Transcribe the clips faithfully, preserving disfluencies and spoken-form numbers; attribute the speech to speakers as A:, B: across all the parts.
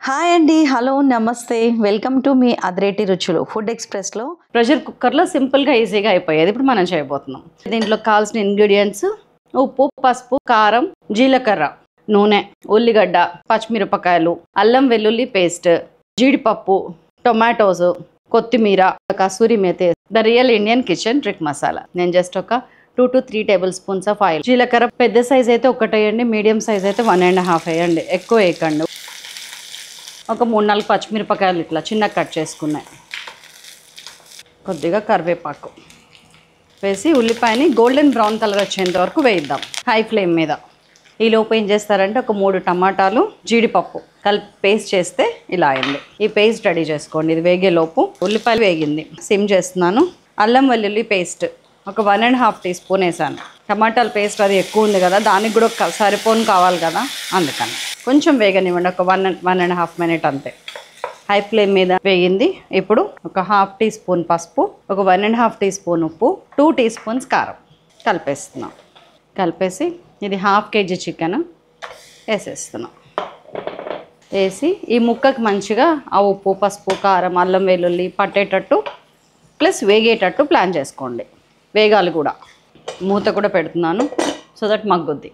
A: Hi అండి, hello, నమస్తే, welcome to me అదిరేటి రుచులు ఫుడ్ ఎక్స్ప్రెస్లో. ప్రెషర్ కుక్కర్లో సింపుల్గా ఈజీగా అయిపోయేది ఇప్పుడు మనం చేయబోతున్నాం. దీంట్లో కావాల్సిన ఇంగ్రీడియంట్స్ ఉప్పు, పసుపు, కారం, జీలకర్ర, నూనె, ఉల్లిగడ్డ, పచ్చిమిరపకాయలు, అల్లం వెల్లుల్లి పేస్ట్, జీడిపప్పు, టొమాటోస్, కొత్తిమీర, kasuri methi, the real Indian kitchen trick masala. నేను జస్ట్ ఒక two to three tablespoons of oil. జీలకర్ర పెద్ద సైజ్ అయితే ఒకటి వేయండి, మీడియం సైజ్ అయితే వన్ అండ్ హాఫ్ వేయండి, ఎక్కువ వేయకండి. ఒక మూడు నాలుగు పచ్చిమిరపకాయలు ఇట్లా చిన్నగా కట్ చేసుకున్నాయి. కొద్దిగా కరివేపాకు వేసి ఉల్లిపాయని గోల్డెన్ బ్రౌన్ కలర్ వచ్చేంత వరకు వేయిద్దాం హై ఫ్లేమ్ మీద. ఈ లోపు ఏం చేస్తారంటే ఒక మూడు టమాటాలు, జీడిపప్పు కలిపి పేస్ట్ చేస్తే ఇలా అయింది. ఈ పేస్ట్ రెడీ చేసుకోండి. ఇది వేగే లోపు ఉల్లిపాయలు వేగింది, సిమ్ చేస్తున్నాను. అల్లం వెల్లుల్లి పేస్ట్ ఒక one and half teaspoon వేసాను. టమాటాల పేస్ట్ అది ఎక్కువ ఉంది కదా, దానికి కూడా సరిపోను కావాలి కదా, అందుకని కొంచెం వేగనివ్వండి. ఒక one one and half minute అంతే. హై ఫ్లేమ్ మీద వేగింది. ఇప్పుడు ఒక హాఫ్ టీ స్పూన్ పసుపు, ఒక one and half teaspoon ఉప్పు, టూ టీ స్పూన్స్ కారం కలిపేస్తున్నాం. కలిపేసి ఇది హాఫ్ కేజీ చికెన్ వేసేస్తున్నాం. వేసి ఈ ముక్కకి మంచిగా ఆ ఉప్పు, పసుపు, కారం, అల్లం వెల్లుల్లి పట్టేటట్టు ప్లస్ వేగేటట్టు ప్లాన్ చేసుకోండి. వేగాలి కూడా. మూత కూడా పెడుతున్నాను సో దట్ మగ్గుద్ది.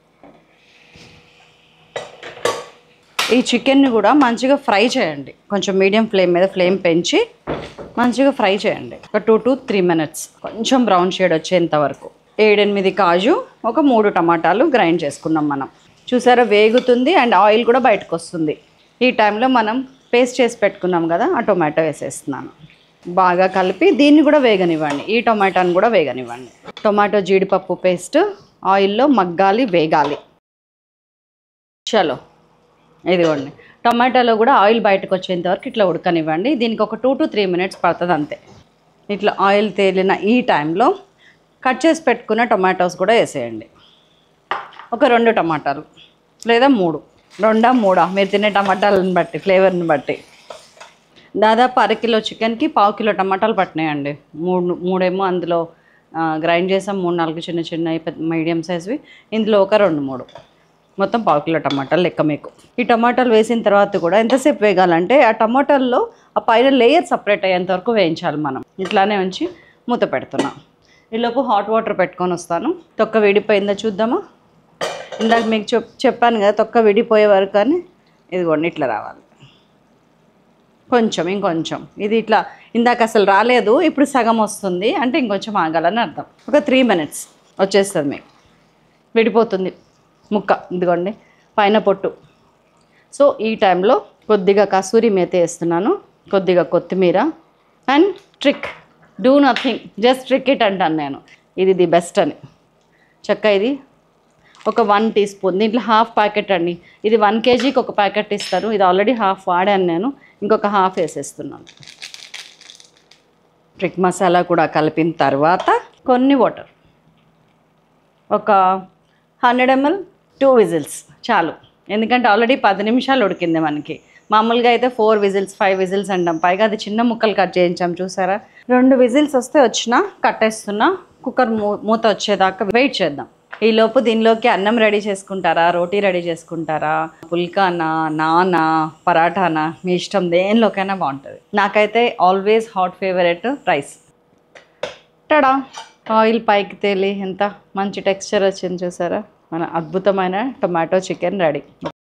A: ఈ చికెన్ని కూడా మంచిగా ఫ్రై చేయండి. కొంచెం మీడియం ఫ్లేమ్ మీద ఫ్లేమ్ పెంచి మంచిగా ఫ్రై చేయండి. ఒక టూ టు త్రీ మినిట్స్ కొంచెం బ్రౌన్ షేడ్ వచ్చేంత వరకు. ఏడెనిమిది కాజు, ఒక మూడు టమాటాలు గ్రైండ్ చేసుకున్నాం మనం. చూసారా వేగుతుంది అండ్ ఆయిల్ కూడా బయటకు వస్తుంది. ఈ టైంలో మనం పేస్ట్ చేసి పెట్టుకున్నాం కదా, ఆ టొమాటో వేసేస్తున్నాను. బాగా కలిపి దీన్ని కూడా వేగనివ్వండి. ఈ టొమాటోని కూడా వేగనివ్వండి. టొమాటో జీడిపప్పు పేస్ట్ ఆయిల్లో మగ్గాలి, వేగాలి. చలో ఇదిగోండి, టొమాటోలో కూడా ఆయిల్ బయటకు వచ్చేంత వరకు ఇట్లా ఉడకనివ్వండి. దీనికి ఒక టూ టు త్రీ మినిట్స్ పడుతుంది అంతే. ఇట్లా ఆయిల్ తేలిన ఈ టైంలో కట్ చేసి పెట్టుకున్న టొమాటోస్ కూడా వేసేయండి. ఒక రెండు టమాటాలు లేదా మూడు, రెండా మూడా మీరు తినే టమాటాలను బట్టి, ఫ్లేవర్ని బట్టి. దాదాపు అరకిలో చికెన్కి పావు కిలో టమాటాలు పట్టినాయండి. మూడు మూడేమో అందులో గ్రైండ్ చేసాం, మూడు నాలుగు చిన్న చిన్న మీడియం సైజ్వి, ఇందులో ఒక రెండు మూడు, మొత్తం పావు కిలో టమాటాలు లెక్క మీకు. ఈ టమాటాలు వేసిన తర్వాత కూడా ఎంతసేపు వేగాలంటే ఆ టమాటాల్లో ఆ పైన లేయర్ సపరేట్ అయ్యేంత వరకు వేయించాలి మనం. ఇట్లానే ఉంచి మూత పెడుతున్నాం. ఈలోపు హాట్ వాటర్ పెట్టుకొని వస్తాను. తొక్క విడిపోయిందో చూద్దామా. ఇందాక మీకు చెప్ చెప్పాను కదా తొక్క విడిపోయే వరకు అని. ఇదిగోండి ఇట్లా రావాలి. కొంచెం ఇంకొంచెం ఇది ఇట్లా ఇందాక అసలు రాలేదు, ఇప్పుడు సగం వస్తుంది అంటే ఇంకొంచెం ఆగాలని అర్థం. ఒక త్రీ మినిట్స్ వచ్చేస్తుంది మీకు, విడిపోతుంది ముక్క. ఇదిగోండి పైన పొట్టు. సో ఈ టైంలో కొద్దిగా కసూరి మేతి వేస్తున్నాను, కొద్దిగా కొత్తిమీర. And trick, do nothing, just trick it అంటాను నేను. ఇది ది బెస్ట్ అని. చక్క ఇది ఒక వన్ టీ స్పూన్, దీంట్లో హాఫ్ ప్యాకెట్ అండి. ఇది వన్ కేజీకి ఒక ప్యాకెట్ ఇస్తారు, ఇది ఆల్రెడీ హాఫ్ వాడాను నేను, ఇంకొక హాఫ్ వేసేస్తున్నాను. ట్రిక్ మసాలా కూడా కలిపిన తర్వాత కొన్ని వాటర్, ఒక హండ్రెడ్ ఎంఎల్, టూ విజిల్స్ చాలు. ఎందుకంటే ఆల్రెడీ పది నిమిషాలు ఉడికింది మనకి. మామూలుగా అయితే ఫోర్ విజిల్స్, ఫైవ్ విజిల్స్ అంటాం. పైగా అది చిన్న ముక్కలు కట్ చేయించాం చూసారా. రెండు విజిల్స్ వస్తే వచ్చినా కట్టేస్తున్నా. కుక్కర్ మూ మూత వచ్చేదాకా వెయిట్ చేద్దాం. ఈలోపు దీనిలోకి అన్నం రెడీ చేసుకుంటారా, రోటీ రెడీ చేసుకుంటారా, పుల్కానా, నానా, పరాఠానా, మీ ఇష్టం, దేనిలోకైనా బాగుంటుంది. నాకైతే always hot favourite rice. Tada, oil పైకి తేలి ఎంత మంచి టెక్స్చర్ వచ్చింది చూసారా. మన అద్భుతమైన టొమాటో చికెన్ రెడీ.